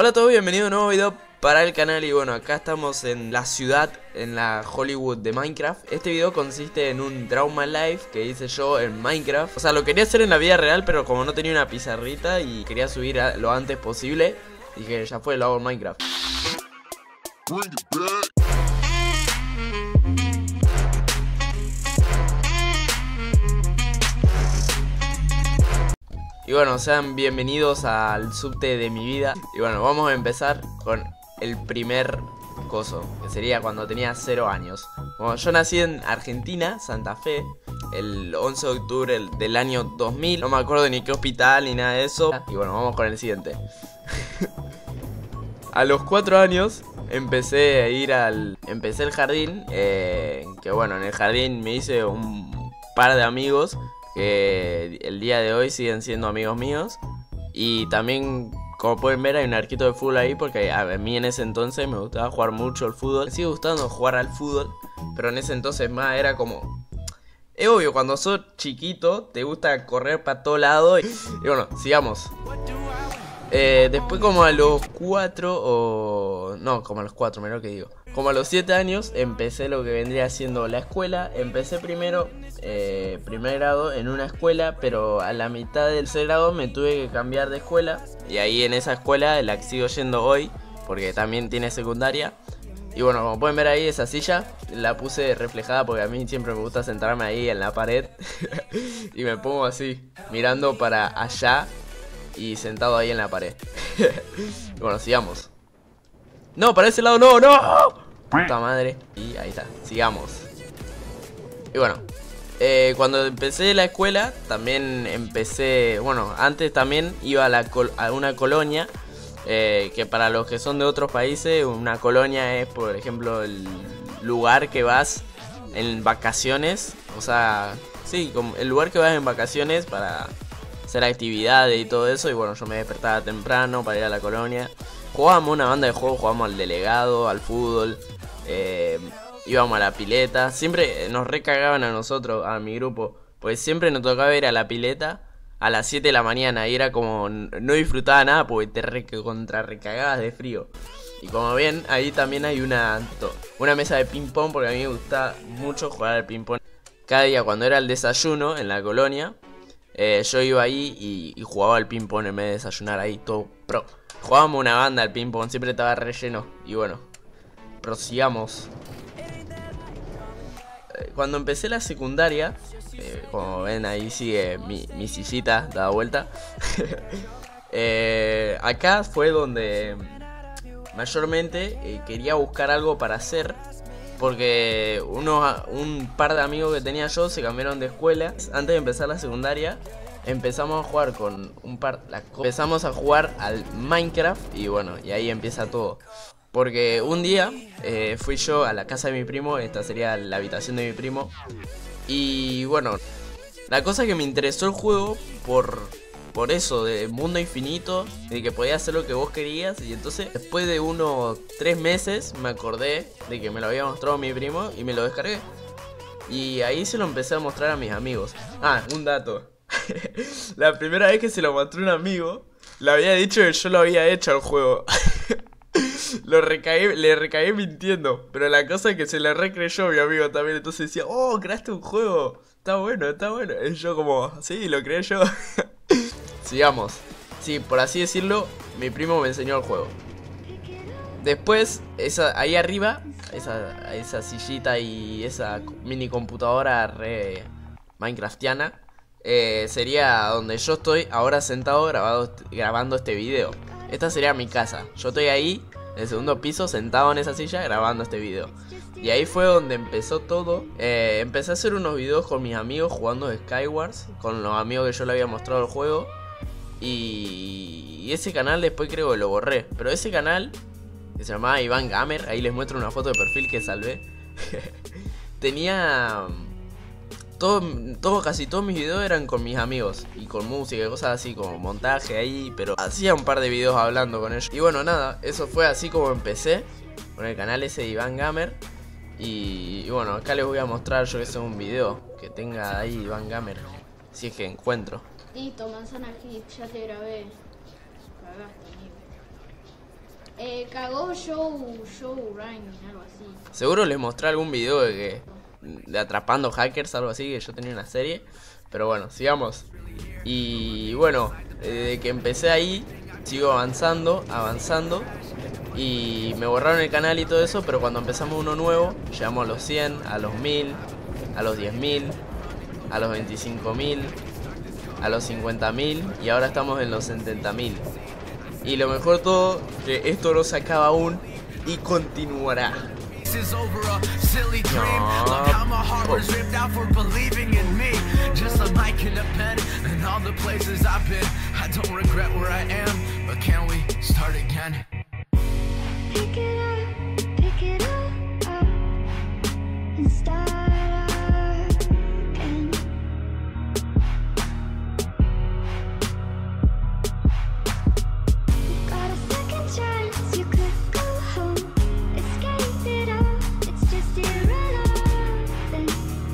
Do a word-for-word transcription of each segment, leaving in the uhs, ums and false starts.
Hola a todos, bienvenidos a un nuevo video para el canal. Y bueno, acá estamos en la ciudad, en la Hollywood de Minecraft. Este video consiste en un Draw My Life que hice yo en Minecraft. O sea, lo quería hacer en la vida real, pero como no tenía una pizarrita y quería subir a lo antes posible, dije, ya fue, lo hago en Minecraft. Y bueno, sean bienvenidos al subte de mi vida. Y bueno, vamos a empezar con el primer coso, que sería cuando tenía cero años. Bueno, yo nací en Argentina, Santa Fe, el once de octubre del año dos mil. No me acuerdo ni qué hospital ni nada de eso. Y bueno, vamos con el siguiente. A los cuatro años empecé a ir al... Empecé el jardín, eh, que bueno, en el jardín me hice un par de amigos que el día de hoy siguen siendo amigos míos. Y también, como pueden ver, hay un arquito de fútbol ahí, porque a mí en ese entonces me gustaba jugar mucho al fútbol. Me sigue gustando jugar al fútbol, pero en ese entonces más era como... Es obvio, cuando sos chiquito te gusta correr para todo lado. Y, y bueno, sigamos. Eh, después como a los cuatro o... No, como a los cuatro, mira lo que digo. Como a los siete años empecé lo que vendría siendo la escuela. Empecé primero, eh, primer grado en una escuela, pero a la mitad del tercer grado me tuve que cambiar de escuela. Y ahí en esa escuela, la que sigo yendo hoy, porque también tiene secundaria. Y bueno, como pueden ver ahí, esa silla la puse reflejada porque a mí siempre me gusta sentarme ahí en la pared. Y me pongo así, mirando para allá y sentado ahí en la pared. Y bueno, sigamos. No, para ese lado no, no. Puta madre. Y ahí está, sigamos. Y bueno, eh, cuando empecé la escuela, también empecé... Bueno, antes también iba a, la col a una colonia, eh, que para los que son de otros países, una colonia es, por ejemplo, el lugar que vas en vacaciones. O sea, sí, como el lugar que vas en vacaciones para hacer actividades y todo eso. Y bueno, yo me despertaba temprano para ir a la colonia. Jugábamos una banda de juegos, jugábamos al delegado, al fútbol, eh, íbamos a la pileta. Siempre nos recagaban a nosotros, a mi grupo, pues siempre nos tocaba ir a la pileta a las siete de la mañana. Y era como, no disfrutaba nada porque te re, contra recagabas de frío. Y como ven, ahí también hay una, una mesa de ping pong, porque a mí me gusta mucho jugar al ping pong. Cada día cuando era el desayuno en la colonia, eh, yo iba ahí y, y jugaba al ping pong en vez de desayunar ahí, todo pro. Jugábamos una banda al ping pong, siempre estaba relleno. Y bueno, prosigamos. Cuando empecé la secundaria, eh, como ven ahí sigue mi, mi sillita dada vuelta. eh, Acá fue donde mayormente eh, quería buscar algo para hacer, porque unos, un par de amigos que tenía yo se cambiaron de escuela. Antes de empezar la secundaria empezamos a jugar con un par la Empezamos a jugar al Minecraft. Y bueno, y ahí empieza todo. Porque un día eh, fui yo a la casa de mi primo. Esta sería la habitación de mi primo. Y bueno, la cosa es que me interesó el juego por, por eso, de mundo infinito, de que podías hacer lo que vos querías. Y entonces, después de unos tres meses, me acordé de que me lo había mostrado mi primo y me lo descargué. Y ahí se lo empecé a mostrar a mis amigos. Ah, un dato. La primera vez que se lo mostré a un amigo, le había dicho que yo lo había hecho al juego. Lo recagué, le recagué mintiendo. Pero la cosa es que se le recreyó mi amigo también. Entonces decía, oh, creaste un juego, está bueno, está bueno. Y yo como, sí, lo creé yo. Sigamos. Sí, por así decirlo, mi primo me enseñó el juego. Después, esa, ahí arriba, esa, esa sillita y esa mini computadora re minecraftiana, eh, sería donde yo estoy ahora sentado grabado, grabando este video. Esta sería mi casa. Yo estoy ahí, en el segundo piso, sentado en esa silla, grabando este video. Y ahí fue donde empezó todo. eh, Empecé a hacer unos videos con mis amigos jugando Skywars, con los amigos que yo le había mostrado el juego. Y, y ese canal después creo que lo borré. Pero ese canal, que se llamaba Iván Gamer, ahí les muestro una foto de perfil que salvé. Tenía... Todo, todo, casi todos mis videos eran con mis amigos y con música y cosas así, como montaje ahí, pero hacía un par de videos hablando con ellos. Y bueno, nada, eso fue así como empecé con el canal ese de Iván Gamer. Y, y bueno, acá les voy a mostrar yo que sé un video que tenga ahí Iván Gamer, si es que encuentro. Listo, manzana hit, ya te grabé. Cagaste, amigo. Eh, cagó Joe, Joe Ryan, algo así. Seguro les mostré algún video de que de atrapando hackers, algo así, que yo tenía una serie. Pero bueno, sigamos. Y bueno, desde que empecé ahí, sigo avanzando, avanzando. Y me borraron el canal y todo eso, pero cuando empezamos uno nuevo, llegamos a los cien, a los mil, a los diez mil, a los veinticinco mil, a los cincuenta mil y ahora estamos en los setenta mil. Y lo mejor todo, que esto no se acaba aún y continuará. Pick it up, pick it up, up and start again. You got a second chance, you could go home, escape it all, it's just irrelevant.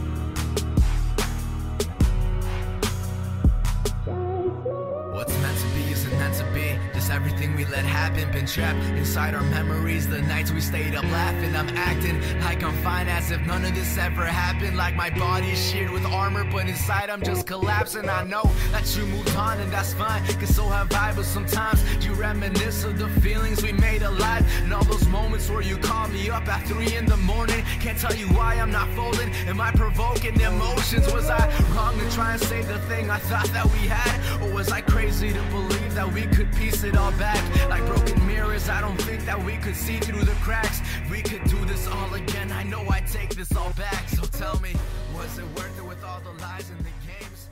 What's meant to be isn't meant to be. Just everything we let happen, been trapped inside our memories. The nights we stayed up laughing, I'm acting like I'm fine as if none of this ever happened. Like my body's sheared with armor, but inside I'm just collapsing. I know that you moved on and that's fine, cause so have I. But sometimes you reminisce of the feelings we made alive, and all those moments where you call me up at three in the morning. Can't tell you why I'm not folding. Am I provoking emotions? Was I wrong to try and save the thing I thought that we had? Or was I crazy to believe that we could piece it all back? Like broken mirrors, I don't think that we could see through the cracks. We could do this all again, I know I'd take this all back. So tell me, was it worth it with all the lies and the games?